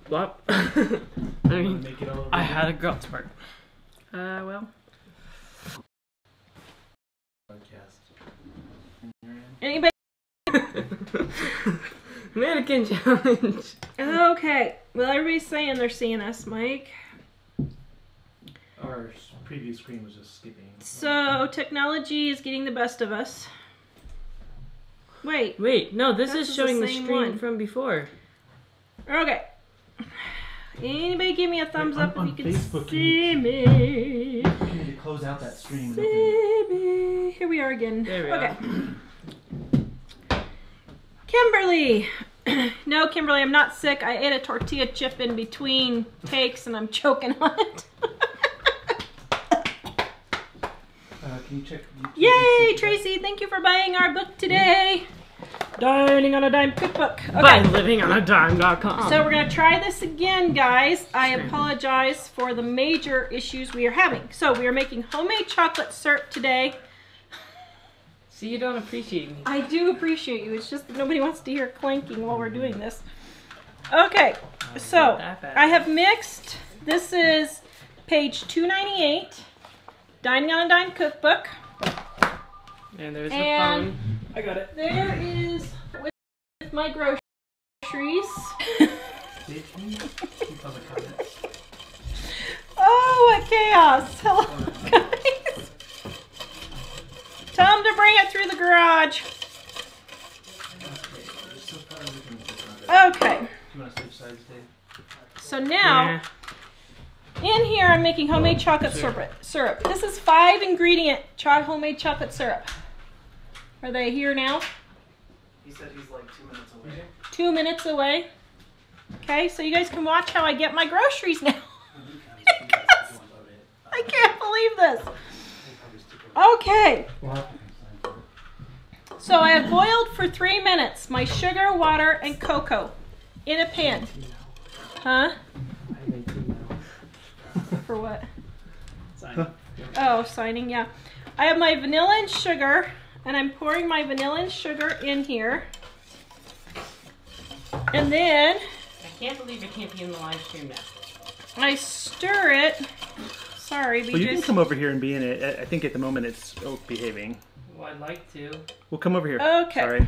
What? I mean, I had a growth spurt. Well. Anybody? Mannequin challenge. Okay. Well, everybody's saying they're seeing us, Mike. Our previous screen was just skipping. So, technology is getting the best of us. Wait. Wait, no, this is showing the same stream one. from before. Okay. Anybody give me a thumbs up if you can Facebook, see me. You need to close out that stream. See me. Here we are again. There we are. Kimberly. No, Kimberly, I'm not sick. I ate a tortilla chip in between takes and I'm choking on it. Can you check? Yay, Tracy. Thank you for buying our book today. Dining on a Dime cookbook. Okay. By livingonadime.com. So we're going to try this again, guys. I apologize for the major issues we are having. So we are making homemade chocolate syrup today. See, you don't appreciate me. I do appreciate you. It's just that nobody wants to hear clanking while we're doing this. Okay, so I have mixed. This is page 298, Dining on a Dime cookbook. And there's the phone. I got it. There is with my groceries. Oh, what chaos! Hello, guys. Tell them to bring it through the garage. Okay. So now, in here I'm making homemade chocolate syrup. This is 5 ingredient homemade chocolate syrup. Are they here now? He said he's like 2 minutes away. 2 minutes away. Okay, so you guys can watch how I get my groceries now. I can't believe this. Okay. So I have boiled for 3 minutes my sugar, water, and cocoa in a pan. Huh? For what? Signing. Oh, signing, yeah. I have my vanilla and sugar, and I'm pouring my vanilla and sugar in here. And then I can't believe it can't be in the live stream now. I stir it. Sorry, Well, you can come over here and be in it. I think at the moment it's behaving. Well, I'd like to. We'll come over here. Okay. Sorry.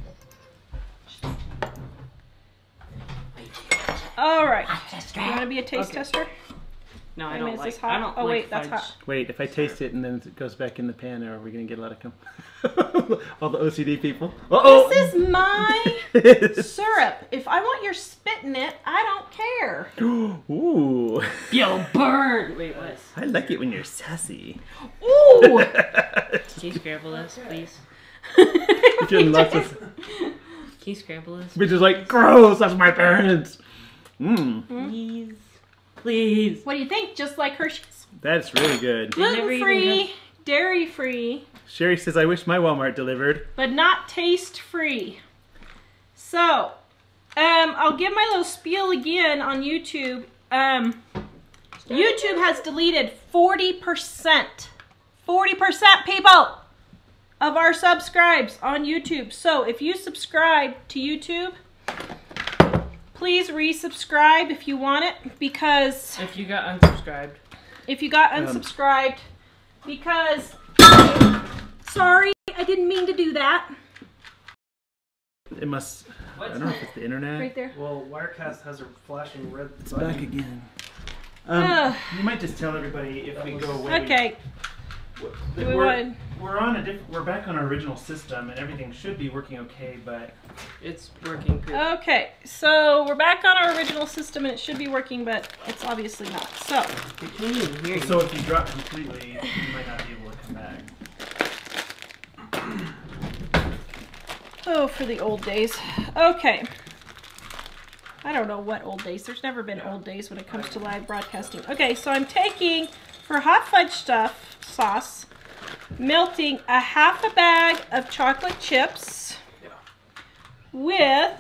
All right. You want to be a taste tester? No, I Wait a don't minute, is like. this hot? I don't Oh, like wait, that's fudge. hot. Wait, if I taste it and then it goes back in the pan, are we going to get a lot of cum? All the OCD people. Uh-oh! This is my syrup. If I want your spit in it, I don't care. Ooh. Yo, burn! Wait, what? I like it when you're sassy. Ooh! Can you scramble this, please? You're getting lots of... Can you scramble this? We're just like, gross, that's my parents. Mmm. Please. Please. What do you think? Just like Hershey's. That's really good. Gluten-free, dairy-free, Sherry says, I wish my Walmart delivered. but not taste-free. So, I'll give my little spiel again on YouTube. YouTube has deleted 40%. 40% people of our subscribes on YouTube. So, if you subscribe to YouTube, please resubscribe if you want it, because If you got unsubscribed. if you got unsubscribed, because sorry, I didn't mean to do that. It must... I don't know if it's the internet. Right there. Well, Wirecast has a flashing red It's button. back again. You might just tell everybody if we go away. Okay. Do we want? We're back on our original system, and everything should be working okay. But It's working good. Okay, so we're back on our original system, and it should be working, but it's obviously not. So, I can't even hear you. so if you drop completely, you might not be able to come back. oh, for the old days. Okay. I don't know what old days. There's never been old days when it comes to live broadcasting. Okay, so I'm taking, for hot fudge sauce, melting a half a bag of chocolate chips with...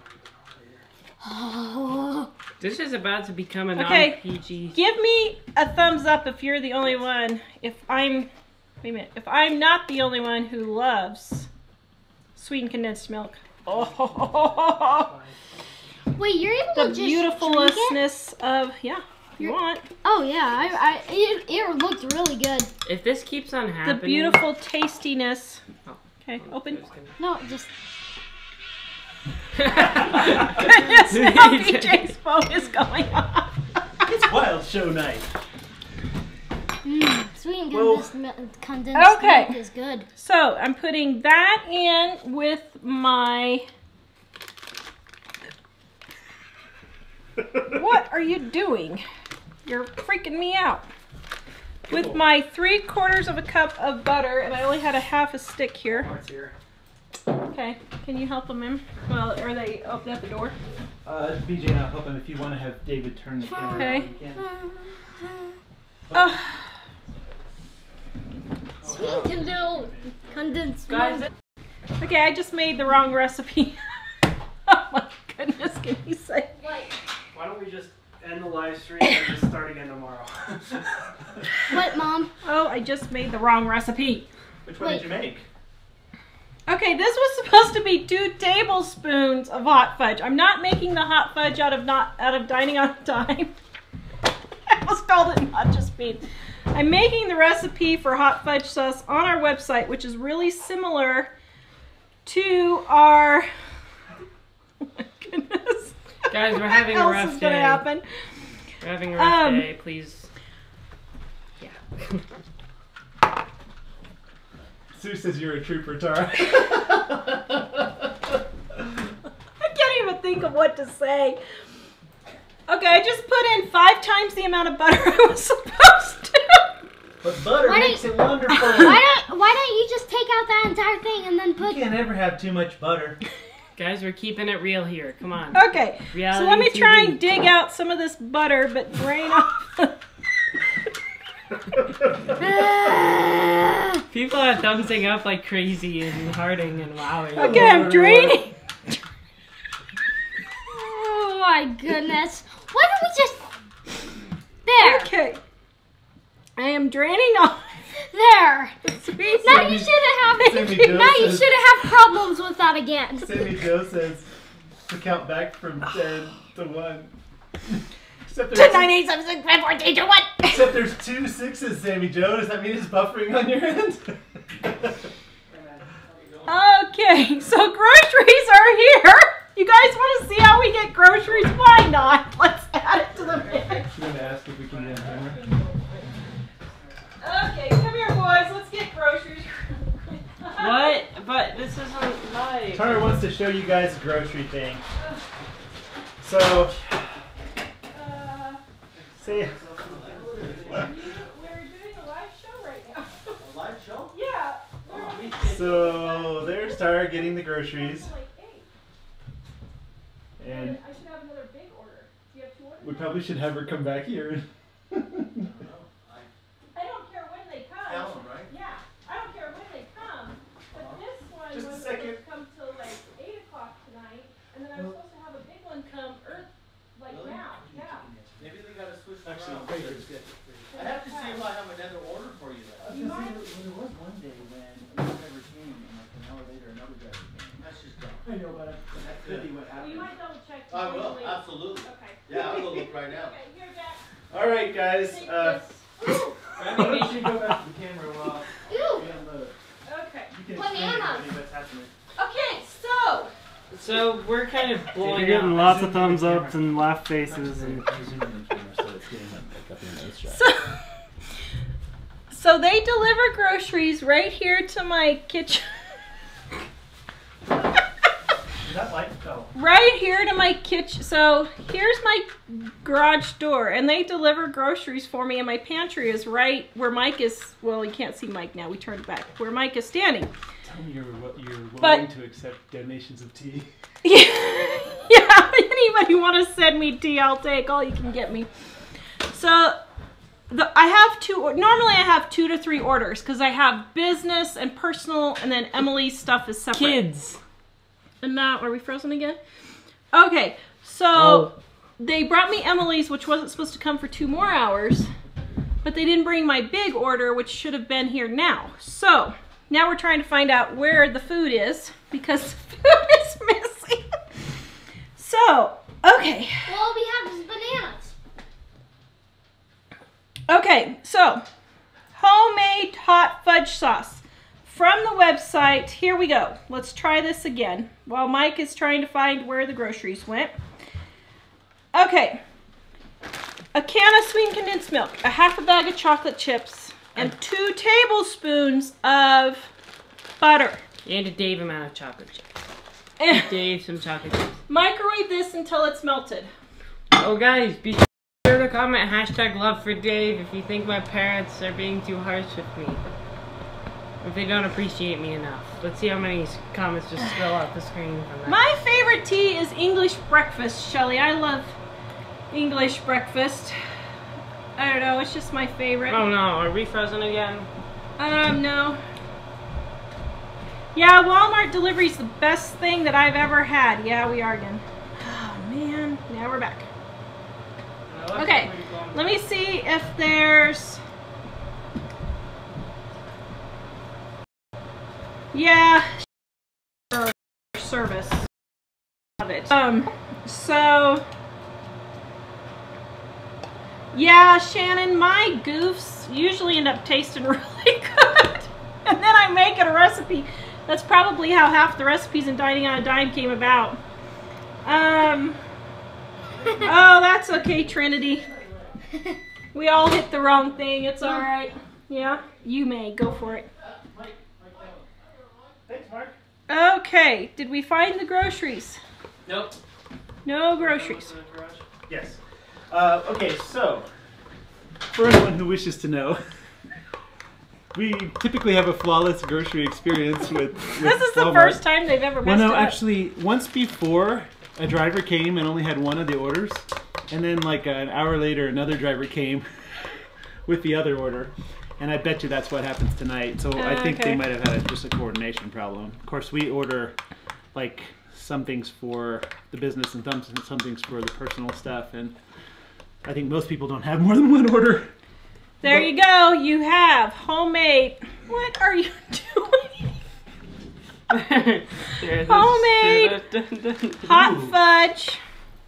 This is about to become a Okay, non-PG. give me a thumbs up if you're the only one. If I'm not the only one who loves sweetened condensed milk. Oh, Wait, you're able the to just drink it? beautifulness of, yeah, if you want. Oh yeah, it looks really good. If this keeps on happening. The beautiful tastiness. Oh. Okay, open. No, just. Goodness, now BJ's phone is going off. It's wild show night. Sweet and Well, condensed okay. milk is good. So I'm putting that in with my. What are you doing? You're freaking me out. With my 3/4 of a cup of butter, and I only had a half a stick here. Okay, can you help them in? Well, are they open at the door? BJ and I'll help him if you want to have David turn the camera. Okay. on, you can. Sweet and condensed Guys, milk. Okay, I just made the wrong recipe. Oh my goodness, can you say? Why don't we just end the live stream and just start again tomorrow? What, Mom? Oh, I just made the wrong recipe. Which one did you make? Okay, this was supposed to be 2 tablespoons of hot fudge. I'm not making the hot fudge out of dining on a dime. I almost called it not just beans. I'm making the recipe for hot fudge sauce on our website, which is really similar to our. Oh my goodness. Guys, we're having a What rough else is gonna day. happen? We're having a rough day, please. Yeah. Sue says you're a trooper, Tara. I can't even think of what to say. Okay, I just put in 5 times the amount of butter I was supposed to. But butter Why makes it wonderful. Why don't you just take out that entire thing and then You put? can't ever have too much butter. Guys, we're keeping it real here. Come on. Okay, so Reality let me try TV. and dig out some of this butter, but drain off. People are thumbsing up like crazy and hearting and wowing. Okay, I'm draining. Oh my goodness! Why don't we just? There, Okay, I am draining off. there. Sweet. Now you shouldn't have. Sammy Joe Now you says- shouldn't have problems with that again. Sammy Joe says to count back from 10 to 1. Except there's, 9, 8, 7, 6, 5, 4, 3, 2, 1. except there's 2 6s, Sammy Joe. Does that mean it's buffering on your end? Okay, so groceries are here. You guys want to see how we get groceries? Why not? Let's add it to the mix. I'm going to ask if we can get on camera. Okay, come here, boys. Let's get groceries. What? But this isn't live. Tara wants to show you guys a grocery thing. So, say. We're doing a live show right now. A live show? Yeah. So, there's Tara getting the groceries. And I should have another big order. Do you have 2 orders? we probably should have her come back here. I don't care when they come. Tell 'em, right? Yeah, I don't care when they come. But this one Just a was second. supposed to come till like 8 o'clock tonight, and then I'm supposed to have a big one come like now. Yeah. Maybe they gotta switch Actually, around. papers good. I have to see if I have another order for you then. You might. There was one day when a driver came and like an hour later another driver came. That's just dumb. I know, but that could be what You happened. might double check. I before you will, leave. absolutely. Okay. Yeah, I'll go look right now. Okay, here, Jack. All right, guys. Take Why this. don't you go back to the camera while Ew. we unload? Okay. You can Banana. explain to everybody what's happening. Okay, so. So we're kind of blowing You're getting up. lots of thumbs ups and laugh faces. And So they deliver groceries right here to my kitchen. Is that light? Oh. Right here to my kitchen. So here's my garage door, and they deliver groceries for me, and my pantry is right where Mike is. Well, you can't see Mike now. We turned back. Where Mike is standing. Tell me you're willing But- to accept donations of tea. Yeah, anybody want to send me tea, I'll take all you can get me. So I have 2, normally I have 2 to 3 orders because I have business and personal, and then Emily's stuff is separate. Kids. And now, are we frozen again? Okay, so they brought me Emily's, which wasn't supposed to come for 2 more hours, but they didn't bring my big order, which should have been here now. So now we're trying to find out where the food is because the food is missing. So Okay. Well, all we have is bananas. Okay, so homemade hot fudge sauce from the website. Here we go. Let's try this again while Mike is trying to find where the groceries went. Okay, a can of sweetened condensed milk, a half a bag of chocolate chips, and 2 tablespoons of butter. And a Dave amount of chocolate chips. Dave some chocolate chips. Microwave this until it's melted. Oh guys, be sure to comment #LoveForDave if you think my parents are being too harsh with me. If they don't appreciate me enough. Let's see how many comments just spill off the screen from that. My favorite tea is English breakfast, Shelly. I love English breakfast. I don't know, it's just my favorite. Oh no, are we frozen again? No. Yeah, Walmart delivery is the best thing that I've ever had. Yeah, we are again. Oh man, now we're back. Okay, let me see if there's... Yeah, service of it. So yeah, Shannon, my goofs usually end up tasting really good, and then I make it a recipe. That's probably how half the recipes in Dining on a Dime came about. Oh, that's okay, Trinity. We all hit the wrong thing. It's all right. Yeah, you may go for it. Thanks, Mark. Okay, did we find the groceries? Nope. No groceries. Yes. Okay, so for anyone who wishes to know, we typically have a flawless grocery experience with This is the Walmart. first time they've ever messed Well, no, it up. actually, once before, a driver came and only had one of the orders, and then like an hour later, another driver came with the other order. And I bet you that's what happens tonight. So I think okay. they might have had just a coordination problem. Of course, we order like some things for the business and some things for the personal stuff. And I think most people don't have more than one order. There you go. You have homemade. What are you doing? Homemade hot fudge.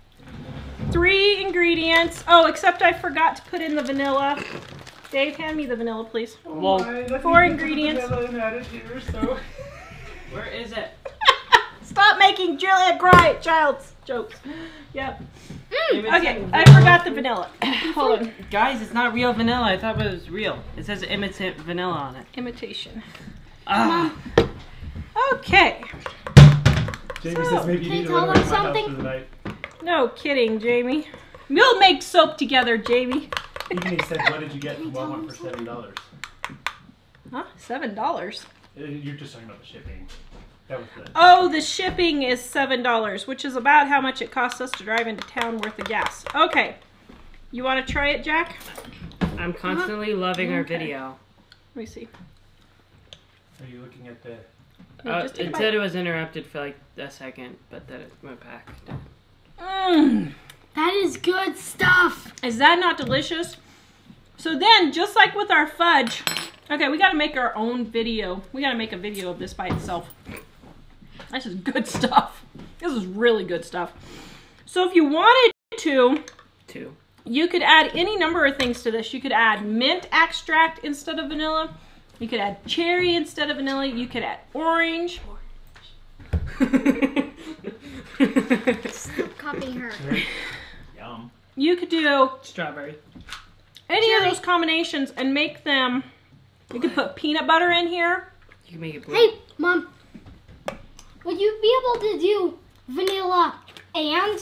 3 ingredients. Oh, except I forgot to put in the vanilla. Dave, hand me the vanilla, please. Well, 4 ingredients. where is it? Stop making Julia cry, child's jokes. Yep. Maybe it's Okay, like I vanilla. forgot the vanilla. Hold on. Guys, it's not real vanilla. I thought it was real. It says imitate vanilla on it. Imitation. Ah. Okay. Jamie says maybe you Can need to you run tell away them from my house something? for the night. No kidding, Jamie. We'll make soap together, Jamie. Even he said, what did you get from Walmart for $7? Huh? $7? You're just talking about the shipping. That was the... Oh, the shipping is $7, which is about how much it costs us to drive into town worth of gas. Okay. You want to try it, Jack? I'm constantly loving our Okay. video. Let me see. Are you looking at the... Yeah, just take a It bite. said it was interrupted for like a second, but then it went back. Mmm. That is good stuff. Is that not delicious? So then, just like with our fudge, okay, we got to make our own video. We got to make a video of this by itself. This is good stuff. This is really good stuff. So if you wanted to, 2. you could add any number of things to this. You could add mint extract instead of vanilla. You could add cherry instead of vanilla. You could add orange. Stop copying her. Yum. You could do Strawberry. any of those combinations and make them. You could put peanut butter in here. You can make it blue. Hey, Mom. Would you be able to do vanilla and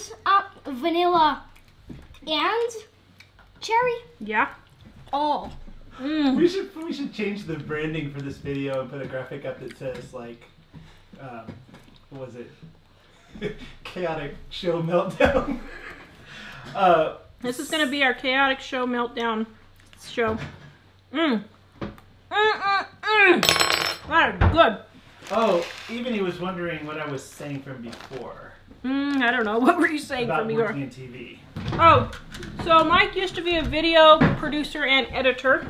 cherry? Yeah. All. Mm. We should change the branding for this video and put a graphic up that says like, what was it? Chaotic show meltdown. This is gonna be our chaotic show meltdown show. Mmm. That is good. Oh, even he was wondering what I was saying from before I don't know. What were you saying about from your... working in TV. Oh, so Mike used to be a video producer and editor.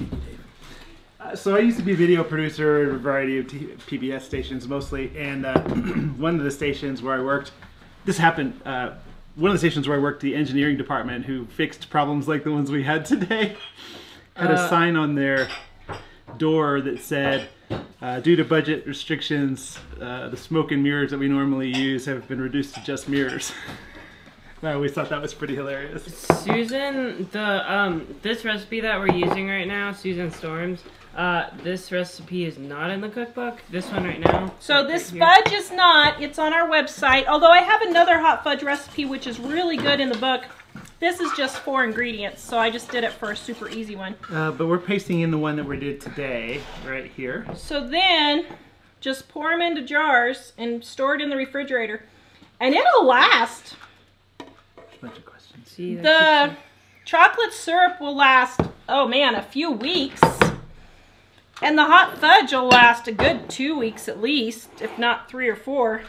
So I used to be a video producer at a variety of PBS stations mostly, and one of the stations where I worked, this happened one of the stations where I worked, the engineering department, who fixed problems like the ones we had today, had a sign on their door that said, due to budget restrictions, the smoke and mirrors that we normally use have been reduced to just mirrors. I always thought that was pretty hilarious. Susan, this recipe that we're using right now, Susan Storms, this recipe is not in the cookbook. This one right now. So this fudge is not. It's on our website. Although I have another hot fudge recipe which is really good in the book. This is just 4 ingredients, so I just did it for a super easy one. But we're pasting in the one that we did today, right here. So then, just pour them into jars and store it in the refrigerator. And it'll last. Bunch of questions. See, The chocolate syrup will last, oh man, a few weeks. And the hot fudge will last a good 2 weeks at least, if not 3 or 4.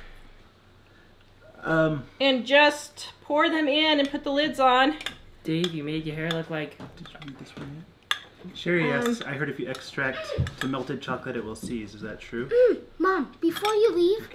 And just pour them in and put the lids on. Dave, you made your hair look like... Did you read this one yet? Sherry, yes. I heard if you extract to melted chocolate, it will seize. Is that true? Mom, before you leave,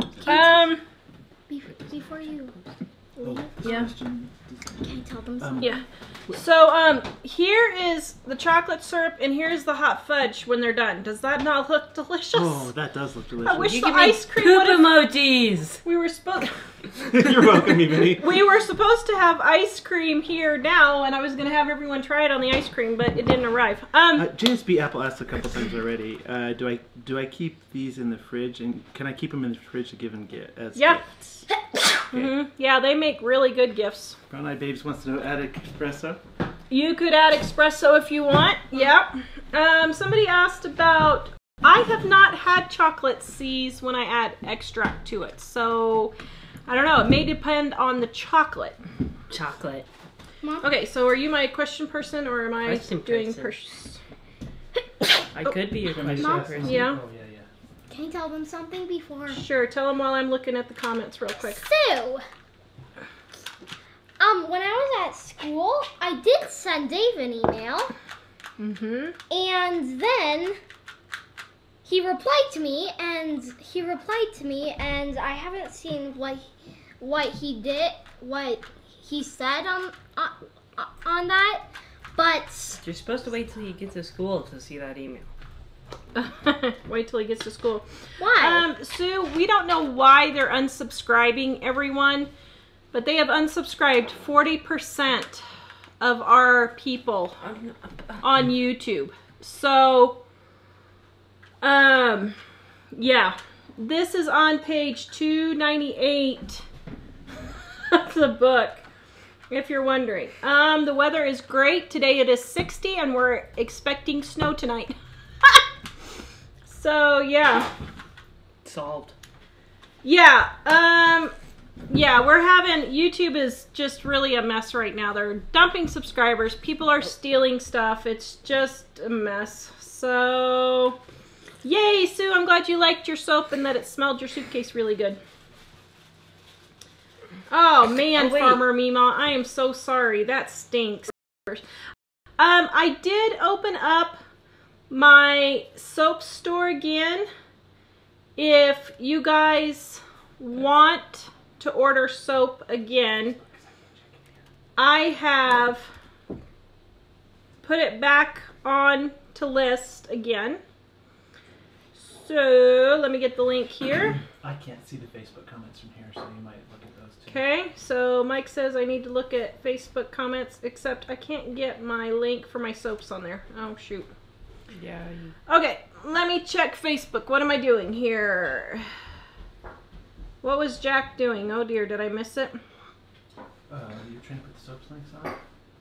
before you leave, Yeah. can you tell them something? Yeah. So, here is the chocolate syrup and here's the hot fudge when they're done. Does that not look delicious? Oh, that does look delicious. I wish You the can make ice cream poop would have... emojis! We were supposed... You're welcome, Ebony. We were supposed to have ice cream here now, and I was going to have everyone try it on the ice cream, but it didn't arrive. James B. Apple asked a couple times already. Do I keep these in the fridge, and can I keep them in the fridge to give and get as Yeah. gifts? Yeah, they make really good gifts. Brown Eyed Babes wants to know, add espresso. You could add espresso if you want. Yeah. Somebody asked about... I have not had chocolate seize when I add extract to it, so I don't know. It may depend on the chocolate. Chocolate. Okay, so are you my question person, or am I Question doing... person. I could be your question Mom? person. Yeah. Oh, yeah. Can you tell them something before? Sure, tell them while I'm looking at the comments real quick. So, when I was at school, I did send Dave an email, and then he replied to me, and I haven't seen what he did, what he said on that, but You're supposed to wait till you get to school to see that email. Wait till he gets to school. why? Sue, we don't know why they're unsubscribing everyone, but they have unsubscribed 40% of our people on YouTube. So, yeah, this is on page 298 of the book, if you're wondering. The weather is great. Today it is 60 and we're expecting snow tonight. So, yeah. Solved. Yeah, yeah, we're having, YouTube is just really a mess right now. They're dumping subscribers. People are stealing stuff. It's just a mess. So, yay, Sue, I'm glad you liked your soap and that it smelled your suitcase really good. Oh, man, Oh, wait. Farmer Mima, I am so sorry. That stinks. I did open up my soap store again. If you guys want to order soap again, I have put it back on to list again. So let me get the link here. I can't see the Facebook comments from here, so you might look at those too. Okay, so Mike says I need to look at Facebook comments, except I can't get my link for my soaps on there. Oh, shoot. Yeah. Okay, let me check Facebook. What am I doing here? What was Jack doing? Oh dear, did I miss it? You're trying to put the soaps links on?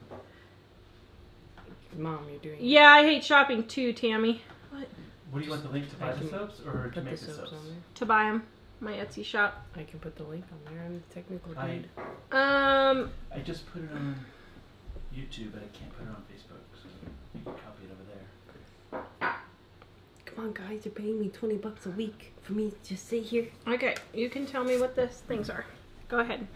Mom, you're doing Yeah, I hate shopping too, Tammy. What do you want the link to buy the soaps or to Put the make the soaps soaps? on there. To buy them. My Etsy shop. I can put the link on there. I'm the technical I dude. I just put it on YouTube, but I can't put it on Facebook, so you can copy it over there. Come on, guys, you're paying me $20 a week for me to just sit here. Okay, you can tell me what these things are. Go ahead.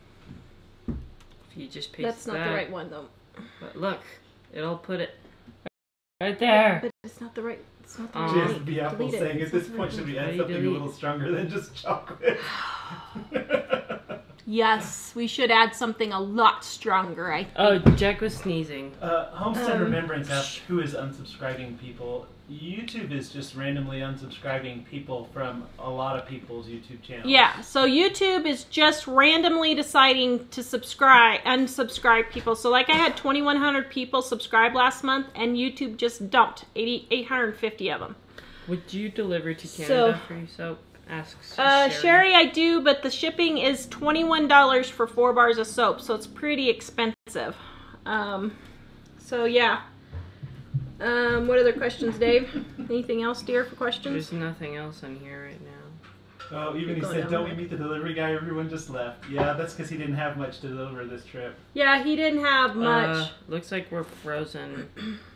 If you just paste That's not that. the right one though. But look, it'll put it right there. But it's not the right. It's not the Aw. right. Just link. the Apple Delete it. saying It's at not this the point right should link. we How add do you something a delete? little stronger than just chocolate? Yes, we should add something a lot stronger, I think. Oh, Jack was sneezing. Homestead Remembrance asked who is unsubscribing people. YouTube is just randomly unsubscribing people from a lot of people's YouTube channels. Yeah, so YouTube is just randomly deciding to unsubscribe people. So like I had 2,100 people subscribe last month, and YouTube just dumped 850 of them. Would you deliver to Canada for your soap? Asks Sherry, I do, but the shipping is $21 for 4 bars of soap, so it's pretty expensive. So yeah. What other questions, Dave? Anything else, dear, for questions? There's nothing else on here right now. Oh, even he said, don't we meet the delivery guy? Everyone just left. Yeah, that's because he didn't have much to deliver this trip. Yeah, he didn't have much. Looks like we're frozen.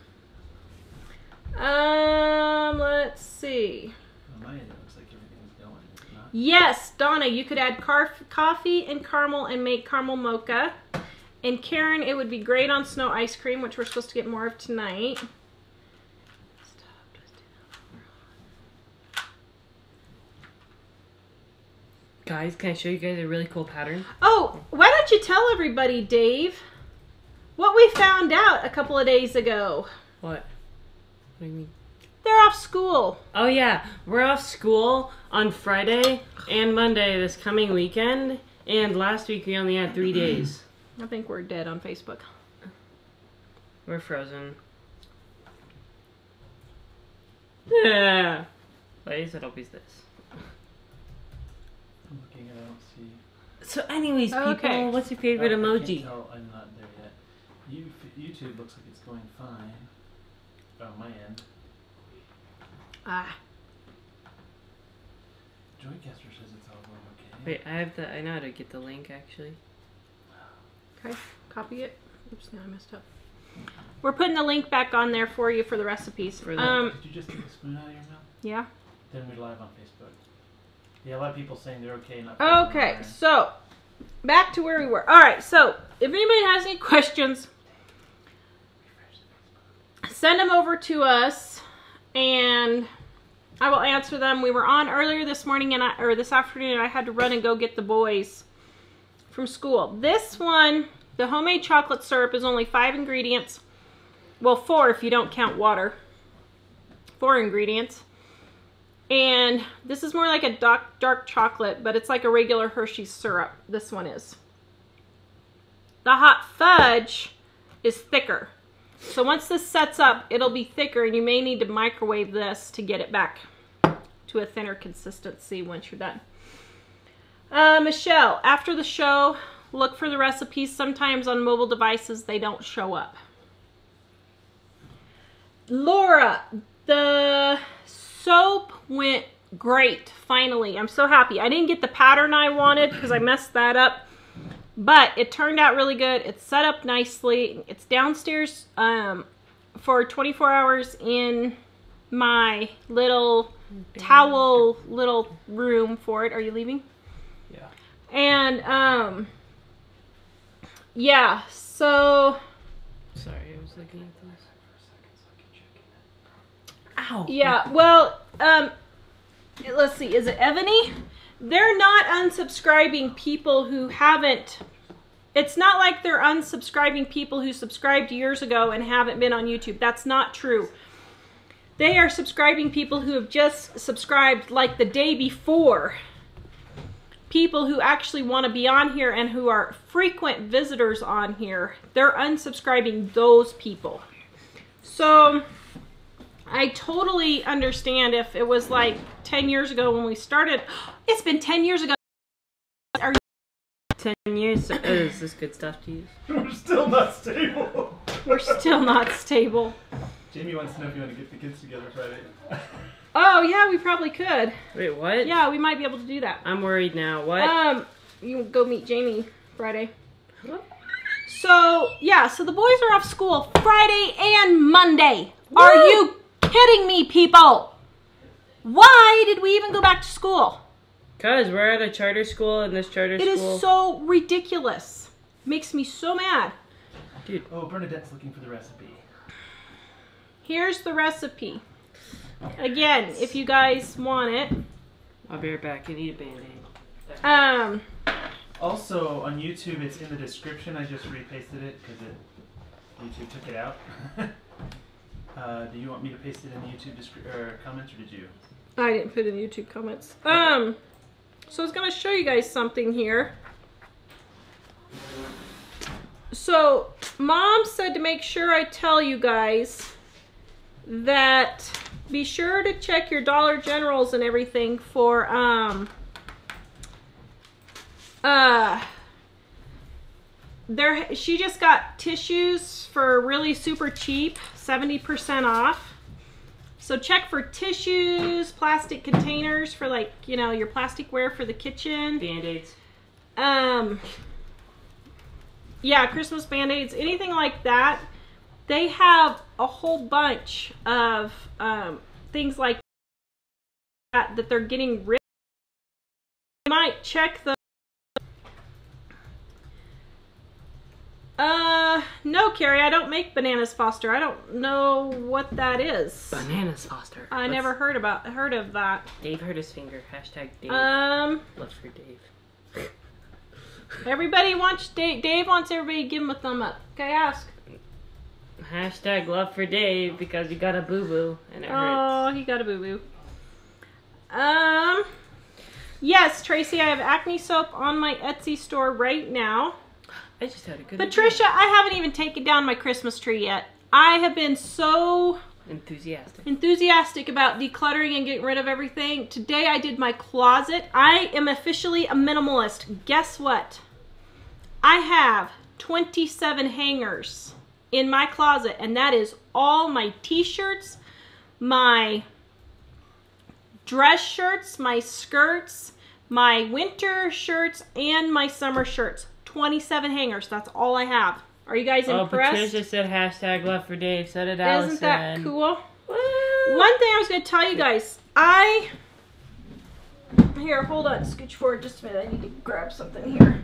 Let's see. On my end, it looks like everything's going. It's not. Yes, Donna, you could add coffee and caramel and make caramel mocha. And Karen, it would be great on snow ice cream, which we're supposed to get more of tonight. Guys, can I show you guys a really cool pattern? Oh, why don't you tell everybody, Dave, what we found out a couple of days ago? What? What do you mean? They're off school. Oh yeah, we're off school on Friday and Monday this coming weekend. And last week we only had 3 days. I think we're dead on Facebook. We're frozen. Yeah. Why is it always this? I'm looking and I don't see. So anyways, people, Okay. what's your favorite I emoji? can't tell. I'm not there yet. YouTube looks like it's going fine. On my end. Ah. Joycaster says it's all going okay. Wait, I know how to get the link actually. Okay, copy it. Oops, now I messed up. We're putting the link back on there for you for the recipes. For the- Did you just take a spoon out of your mouth? Yeah. Then we're live on Facebook. Yeah, a lot of people saying they're okay. Not Okay, so back to where we were. All right, so if anybody has any questions, send them over to us, and I will answer them. We were on earlier this morning or this afternoon, and I had to run and go get the boys from school. This one, the homemade chocolate syrup, is only 5 ingredients. Well, 4 if you don't count water. 4 ingredients. And this is more like a dark chocolate, but it's like a regular Hershey's syrup. This one is. The hot fudge is thicker. So once this sets up, it'll be thicker, and you may need to microwave this to get it back to a thinner consistency once you're done. Michelle, after the show, look for the recipes. Sometimes on mobile devices, they don't show up. Laura, the soap went great, finally. I'm so happy. I didn't get the pattern I wanted because I messed that up. But it turned out really good. It's set up nicely. It's downstairs for 24 hours in my little towel little room for it. Are you leaving? Yeah. And yeah, so Sorry, I was looking at this. Ow. yeah, well, let's see, is it Ebony? They're not unsubscribing people who haven't, it's not like they're unsubscribing people who subscribed years ago and haven't been on YouTube. That's not true. They are subscribing people who have just subscribed like the day before. People who actually want to be on here and who are frequent visitors on here. They're unsubscribing those people. So I totally understand if it was like 10 years ago when we started. It's been 10 years ago. 10 years. Is this good stuff to use? We're still not stable. We're still not stable. Jamie wants to know if you want to get the kids together Friday. Oh, yeah, we probably could. Wait, what? Yeah, we might be able to do that. I'm worried now. What? You go meet Jamie Friday. So, yeah, so the boys are off school Friday and Monday. Woo! Are you kidding me, people? Why did we even go back to school? Because we're at a charter school, and this charter school... It is so ridiculous. Makes me so mad. Dude. Oh, Bernadette's looking for the recipe. Here's the recipe. Again, if you guys want it. I'll be right back. I need a Band-Aid. Also on YouTube, it's in the description. I just repasted it because YouTube took it out. Do you want me to paste it in the YouTube comments, or did you? I didn't put in YouTube comments. So I was going to show you guys something here. So Mom said to make sure I tell you guys that be sure to check your Dollar Generals and everything for she just got tissues for really super cheap, 70% off. So check for tissues, plastic containers for, like, you know, your plasticware for the kitchen. Band-Aids. Yeah, Christmas Band-Aids, anything like that. They have a whole bunch of things like that they're getting rid of. You might check the... No, Carrie, I don't make Bananas Foster. I don't know what that is. Bananas Foster. I never heard of that. Dave hurt his finger. Hashtag Dave. Love for Dave. Everybody wants Dave wants everybody to give him a thumb up. Okay, ask. Hashtag love for Dave because he got a boo-boo and it hurts. Oh, he got a boo-boo. Yes, Tracy, I have acne soap on my Etsy store right now. I just had a good Patricia, I haven't even taken down my Christmas tree yet. I have been so enthusiastic about decluttering and getting rid of everything. Today I did my closet. I am officially a minimalist. Guess what? I have 27 hangers in my closet, and that is all my t-shirts, my dress shirts, my skirts, my winter shirts, and my summer shirts. 27 hangers. That's all I have. Are you guys impressed? Patricia said hashtag love for Dave. So did Allison. Isn't that cool? Woo! One thing I was going to tell you guys. Here, hold on. Scooch forward just a minute. I need to grab something here.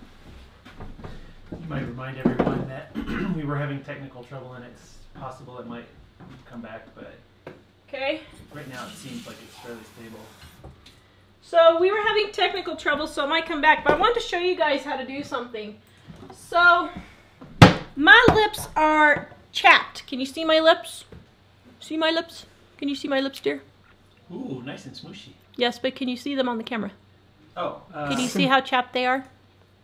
You might remind everyone that we were having technical trouble and it's possible it might come back, but Okay. right now it seems like it's fairly stable. So we were having technical trouble, so it might come back. But I wanted to show you guys how to do something. So my lips are chapped. Can you see my lips? See my lips? Can you see my lips, dear? Ooh, nice and smooshy. Yes, but can you see them on the camera? Oh. Can you see how chapped they are?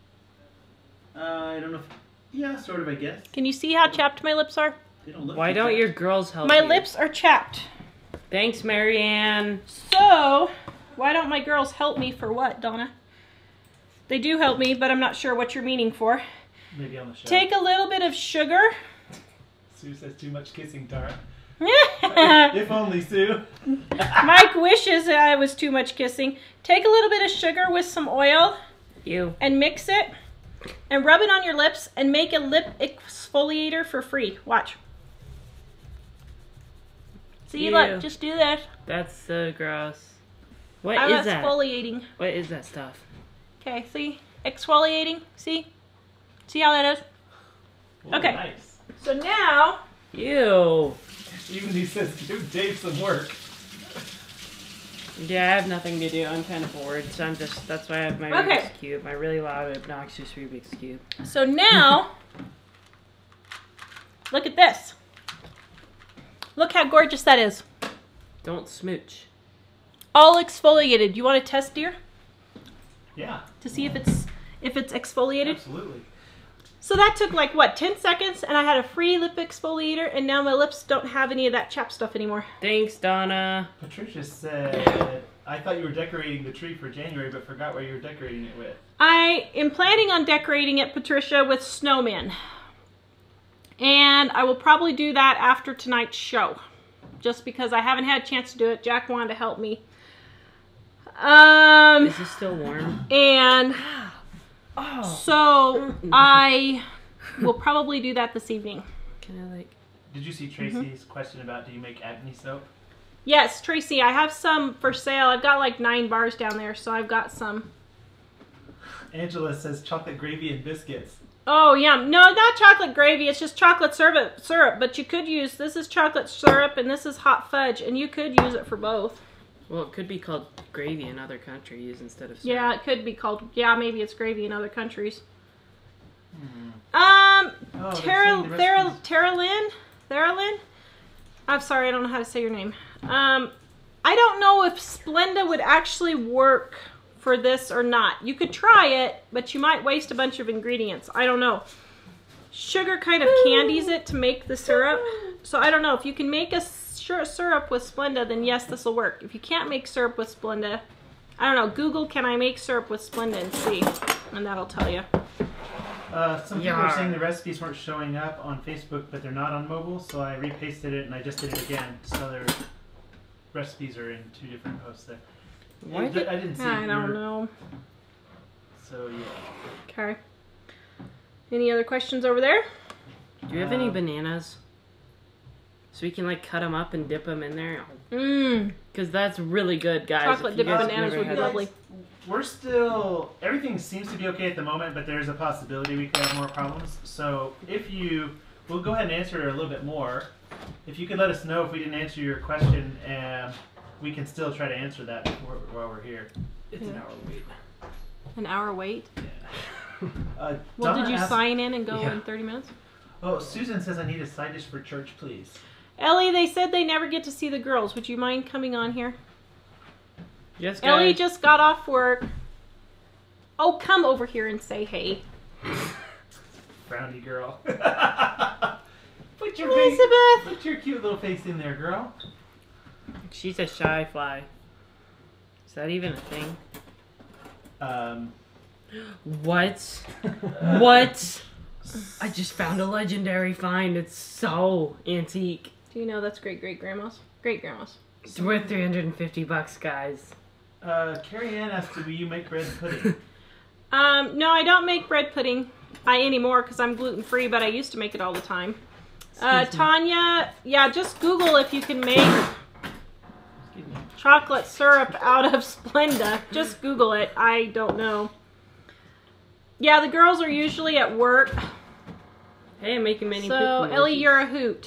I don't know if... Yeah, sort of, I guess. Can you see how chapped my lips are? They don't look Why too don't bad. your girls help My you? lips are chapped. Thanks, Marianne. So, why don't my girls help me for what, Donna? They do help me, but I'm not sure what you're meaning for. Maybe on the show. Take a little bit of sugar. Sue says too much kissing, Tara. Mike If only, Sue. wishes I was too much kissing. Take a little bit of sugar with some oil and mix it and rub it on your lips and make a lip exfoliator for free. Watch. See, Ew. look, just do that. That's so gross. What I'm is that? exfoliating. What is that stuff? Okay, see? Exfoliating. See? See how that is? Ooh, Okay. Nice. So now... Ew. Even he says, give Dave some work. Yeah, I have nothing to do. I'm kind of bored, so that's why I have my Okay. Rubik's Cube. My really loud, obnoxious Rubik's Cube. So now... look at this. Look how gorgeous that is. Don't smooch. All exfoliated. You want to test, dear? Yeah. To see if it's exfoliated? Absolutely. So that took like, what, 10 seconds? And I had a free lip exfoliator, and now my lips don't have any of that chap stuff anymore. Thanks, Donna. Patricia said, I thought you were decorating the tree for January, but forgot what you were decorating it with. I am planning on decorating it, Patricia, with snowmen. And I will probably do that after tonight's show. Just because I haven't had a chance to do it. Jack wanted to help me. Is this still warm? And so I will probably do that this evening. Can I like... Did you see Tracy's question about do you make acne soap? Yes, Tracy, I have some for sale. I've got like 9 bars down there, so I've got some. Angela says chocolate gravy and biscuits. Oh, yum. No, not chocolate gravy. It's just chocolate syrup. But you could use, this is chocolate syrup and this is hot fudge. And you could use it for both. Well, it could be called gravy in other countries instead of syrup. Yeah, it could be called. Yeah, maybe it's gravy in other countries. Oh, they're Tara Lynn. I'm sorry, I don't know how to say your name. I don't know if Splenda would actually work for this or not. You could try it, but you might waste a bunch of ingredients. I don't know. Sugar kind of candies it to make the syrup. So I don't know. If you can make a syrup with Splenda, then yes, this will work. If you can't make syrup with Splenda, I don't know. Google, can I make syrup with Splenda, and see. And that'll tell you. Some people are saying the recipes weren't showing up on Facebook, but they're not on mobile, so I repasted it and I just did it again. So their recipes are in 2 different posts there. Why I didn't see I don't know. So yeah. Okay. Any other questions over there? Do you have any bananas? So we can like cut them up and dip them in there? Mmm. Because that's really good, guys. Chocolate dipped guys have bananas never would be had it. lovely. We're still, everything seems to be okay at the moment, but there's a possibility we could have more problems. So we'll go ahead and answer it a little bit more. If you could let us know if we didn't answer your question, and we can still try to answer that while we're here. It's an hour wait. An hour wait? Yeah. Well, Donna did you asked- sign in and go Yeah. in 30 minutes? Oh, Susan says I need a side dish for church, please. Ellie, they said they never get to see the girls. Would you mind coming on here? Yes, guys. Ellie just got off work. Oh, come over here and say hey. Brownie girl. Elizabeth! Put your cute little face in there, girl. She's a shy fly. Is that even a thing? What? What? I just found a legendary find. It's so antique. Do you know that's great-great-grandma's? Great-grandma's. It's worth $350, guys. Carrie Ann asked, will you make bread pudding? No, I don't make bread pudding anymore because I'm gluten-free, but I used to make it all the time. Tanya, yeah, just Google if you can make chocolate syrup out of Splenda. Just Google it. I don't know. Yeah, the girls are usually at work. Hey, I'm making many So, poo-poo Ellie, emojis. you're a hoot.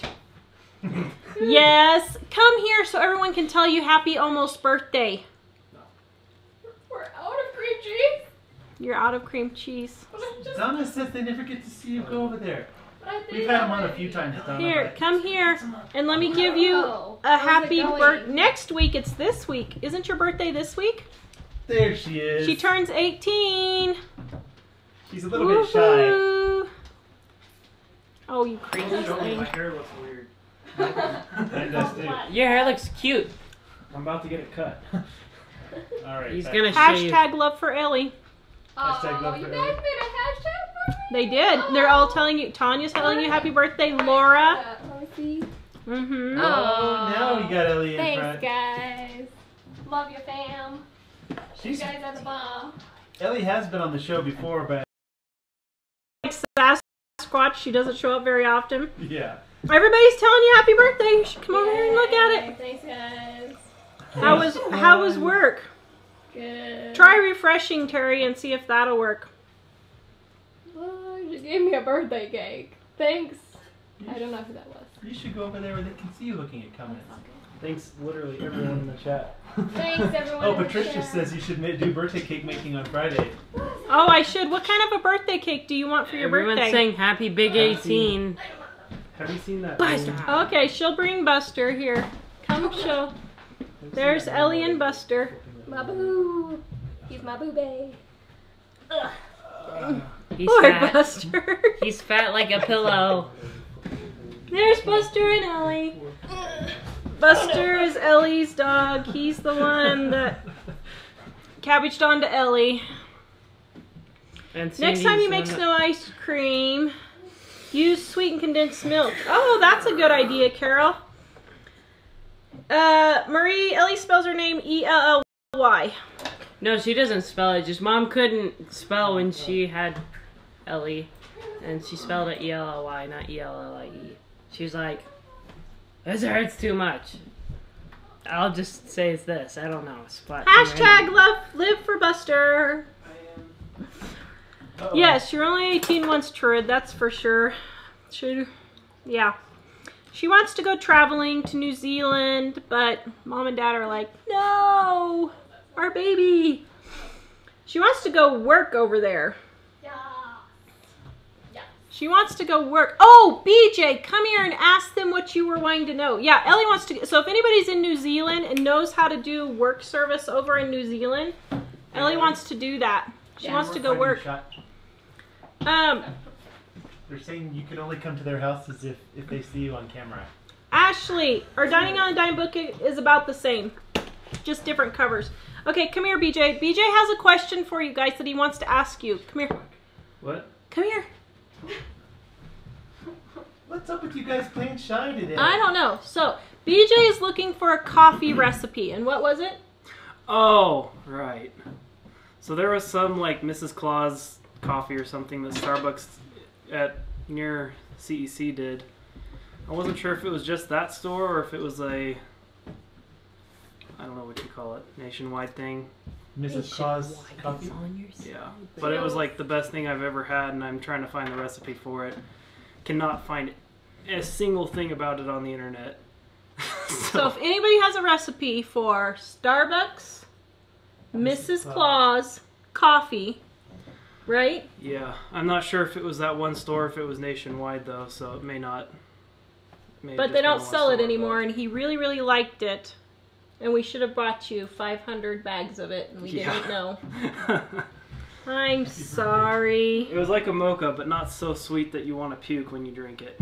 Yes, come here so everyone can tell you happy almost birthday. We're out of cream cheese. You're out of cream cheese. Donna says they never get to see you go over there. But I did We've had them on a already. few times, Donna. Here, but- come here, and let me give you Oh, a how's it happy going? birthday. Next week, it's this week. Isn't your birthday this week? There she is. She turns 18. She's a little bit shy. Woohoo. Oh, you crazy My thing. hair looks weird. Mine does too. Your hair looks cute. I'm about to get it cut. All right. He's back- gonna shave. Hashtag love for Ellie. Hashtag love you for guys Ellie. made a hashtag for me? They did. They're all telling you. Tanya's telling you happy birthday. Laura. Let me see. Mm-hmm. Oh, now we got Ellie in Thanks, front. guys. Love your fam. You She's, guys are the bomb. Ellie has been on the show before, but Like Sasquatch, she doesn't show up very often. yeah. Everybody's telling you happy birthday. You should come over here and look at it. Thanks, guys. How was work? Good. Try refreshing, Terry, and see if that'll work. Oh, you gave me a birthday cake. Thanks. I don't know who that was. You should go over there where they can see you looking at comments. Thanks, literally everyone in the chat. Thanks, everyone. Oh, in the Patricia chat. says you should do birthday cake making on Friday. Oh, I should. What kind of a birthday cake do you want for your Everyone's birthday? saying happy big 18. Have you seen that? Buster. Okay, she'll bring Buster here. Come show. There's Ellie and Buster. My boo. He's my boo babe. He's Poor fat. Buster. He's fat like a pillow. There's Buster and Ellie. Buster is Ellie's dog. He's the one that cabbaged onto Ellie. And Next Cindy's time you the make one snow ice cream, use sweetened condensed milk. Oh, that's a good idea, Carol. Marie, Ellie spells her name E-L-L-Y. No, she doesn't spell it. Just Mom couldn't spell when she had Ellie. And she spelled it E-L-L-Y, not E-L-L-I-E. She's like, this hurts too much. I'll just say it's this. I don't know. Splat Hashtag live for Buster. Uh-oh. Yes, you're only 18 once, Trude. That's for sure. Yeah. She wants to go traveling to New Zealand, but Mom and Dad are like, no, our baby. She wants to go work over there. She wants to go work. Oh, BJ, come here and ask them what you were wanting to know. Yeah, Ellie wants to. So if anybody's in New Zealand and knows how to do work service over in New Zealand, Ellie wants to do that. She wants to go work. They're saying you can only come to their houses if they see you on camera. Ashley, our Dining on a Dime book is about the same. Just different covers. Okay, come here, BJ. BJ has a question for you guys that he wants to ask you. Come here. What? Come here. What's up with you guys playing shy today? I don't know. So, BJ is looking for a coffee recipe. And what was it? Oh, right. So there was some like Mrs. Claus coffee or something that Starbucks near CEC did. I wasn't sure if it was just that store or if it was a, I don't know what you call it, nationwide thing. Mrs. Claus coffee? Yeah, but it was like the best thing I've ever had, and I'm trying to find the recipe for it. Cannot find a single thing about it on the internet. So if anybody has a recipe for Starbucks, Mrs. Claus coffee, right? Yeah, I'm not sure if it was that one store, if it was nationwide though, so it may not. But they don't sell it anymore, and he really, really liked it. And we should have bought you 500 bags of it, and we didn't know. I'm sorry. It was like a mocha, but not so sweet that you want to puke when you drink it.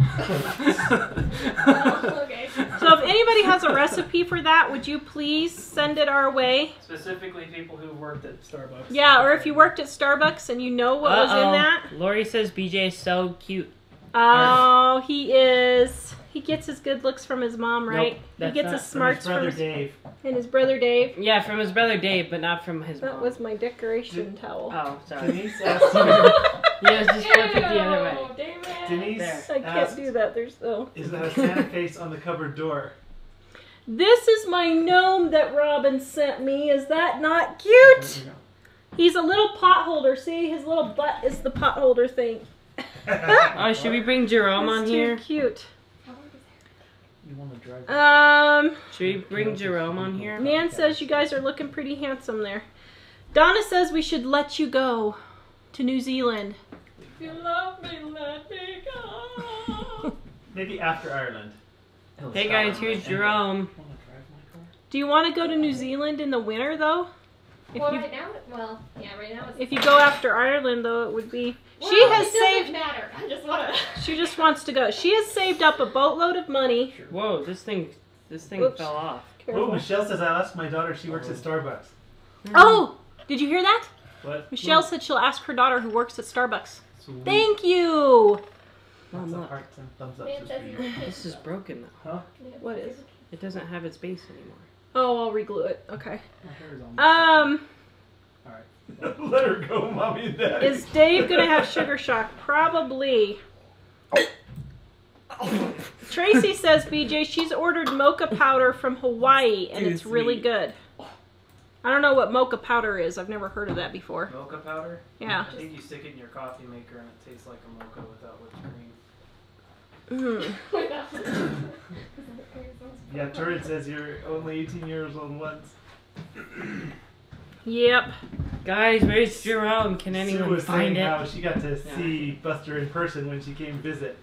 Okay. So if anybody has a recipe for that, would you please send it our way? Specifically people who worked at Starbucks. Yeah, or if you worked at Starbucks and you know what was in that. Lori says BJ is so cute. Oh, he is. He gets his good looks from his mom, right? Nope, he gets his smarts from his Dave. And his brother Dave. Yeah, from his brother Dave, but not from his mom. That was my decoration towel. Oh, sorry. Denise asked Yes, just flip it the other way. Denise I can't do that. There's is that a Santa face on the cupboard door? This is my gnome that Robin sent me. Is that not cute? He's a little pot holder. See, his little butt is the pot holder thing. Oh, should we bring Jerome on here? Too cute. You want to drive? Should we bring Jerome on here? Nan says you guys are looking pretty handsome there. Donna says we should let you go to New Zealand. If you love me, let me go. Maybe after Ireland. Hey guys, here's Jerome. Do you want to go to New Zealand in the winter though? Right now, right now it's... If you go after Ireland though, it would be... Well, she has saved... It doesn't matter. I just want to... She just wants to go. She has saved up a boatload of money. Whoa, this thing Oops. fell off. Careful. Oh, Michelle says I'll ask my daughter. She works at Starbucks. Oh, did you hear that? What? Michelle said she'll ask her daughter who works at Starbucks. Sweet. Thank you. Lots of hearts and thumbs ups for you. This is broken though. Huh? What is? It doesn't have its base anymore. Oh, I'll reglue it. Okay. My hair is almost Alright. Let her go, Mommy and Daddy. Is Dave gonna have sugar shock? Probably. Tracy says, BJ, she's ordered mocha powder from Hawaii, and it's really good. I don't know what mocha powder is. I've never heard of that before. Mocha powder? Yeah. I think you stick it in your coffee maker and it tastes like a mocha without whipped cream. Yeah, Turin says you're only 18 years old once. Yep. Guys, where's Jerome? Can Sue anyone was saying find it? how she got to see Buster in person when she came visit.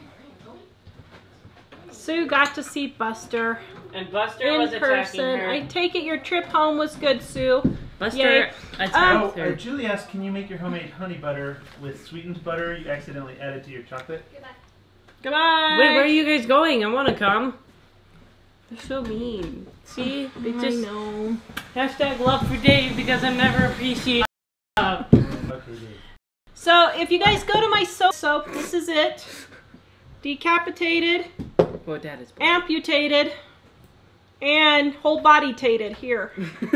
Sue got to see Buster And Buster in was attacking person. her. I take it your trip home was good, Sue. Buster Yay. attacked her. Julie asked, can you make your homemade honey butter with sweetened butter you accidentally added to your chocolate? Goodbye. Wait, where are you guys going? I want to come. They're so mean. See? They I just... know. Hashtag love for Dave because I'm never appreciated. Okay, Dave. So, if you guys go to my soap, this is it. Decapitated, Well, Dad is amputated, and whole body tated here.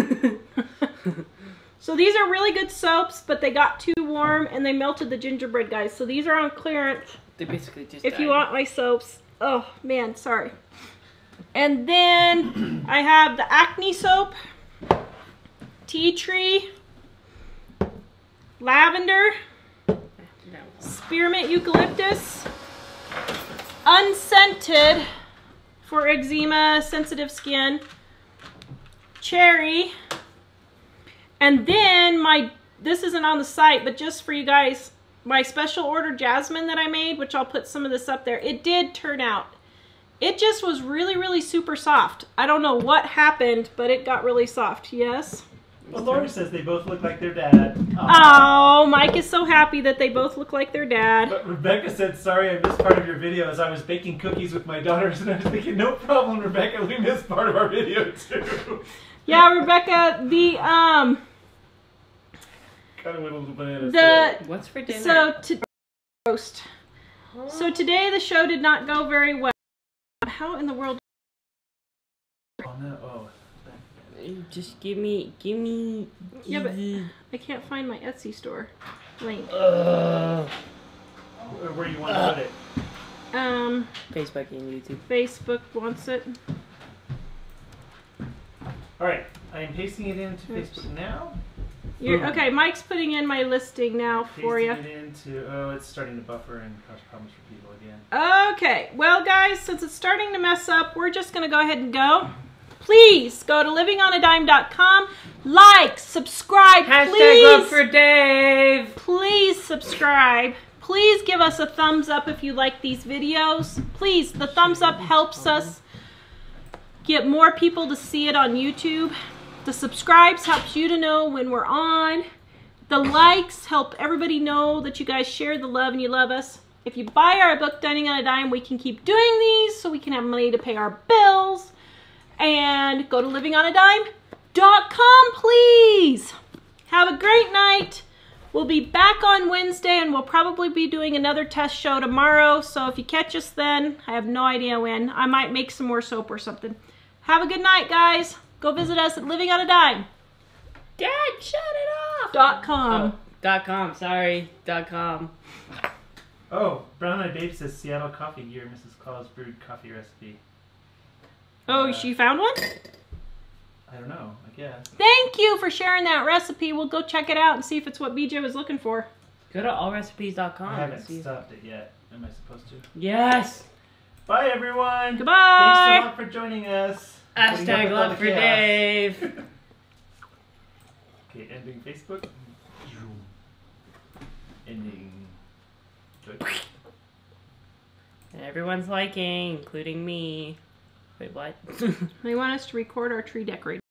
So these are really good soaps, but they got too warm and they melted the gingerbread, guys. So these are on clearance They basically just if died. you want my soaps. Oh, man, sorry. And then I have the acne soap, tea tree, lavender, spearmint eucalyptus, unscented for eczema, sensitive skin. Cherry. And then this isn't on the site, but just for you guys, my special order jasmine that I made, which I'll put some of this up there, it did turn out. It just was really, really super soft. I don't know what happened, but it got really soft. Yes? Well, Laura says they both look like their dad. Oh, Mike is so happy that they both look like their dad. But Rebecca said, sorry, I missed part of your video as I was baking cookies with my daughters. And I was thinking, no problem, Rebecca, we missed part of our video too. Yeah, Rebecca, the, Kind of went a little bananas. What's for dinner? So, roast. So today the show did not go very well. How in the world? Oh, no. Oh. Just give me. Yeah, but I can't find my Etsy store link. Where you want to put it? Facebook and YouTube. Facebook wants it. All right, I am pasting it into Facebook now. Okay, Mike's putting in my listing now for you. Pasting it into, oh, it's starting to buffer and cause problems for people again. Okay, well guys, since it's starting to mess up, we're just going to go ahead and go. Please go to livingonadime.com, like, subscribe, Hashtag love for Dave. Please subscribe. Please give us a thumbs up if you like these videos. Please, the thumbs up helps us get more people to see it on YouTube. The subscribes helps you to know when we're on. The likes help everybody know that you guys share the love and you love us. If you buy our book, Dining on a Dime, we can keep doing these so we can have money to pay our bills. And go to livingonadime.com, please. Have a great night. We'll be back on Wednesday, and we'll probably be doing another test show tomorrow. So if you catch us then, I have no idea when. I might make some more soap or something. Have a good night, guys. Go visit us at Living on a Dime. Dad, shut it off. .com. .com, sorry. .com. Oh, Brown Eyed Babe says Seattle coffee gear, Mrs. Claus brewed coffee recipe. Oh, she found one? I don't know, I guess. Thank you for sharing that recipe. We'll go check it out and see if it's what BJ was looking for. Go to allrecipes.com. I haven't stopped it yet. Am I supposed to? Yes. Bye, everyone. Goodbye. Thanks so much for joining us. Hashtag love for Dave. Okay, ending Facebook. Ending. And everyone's liking, including me. Wait, what? They want us to record our tree decorating.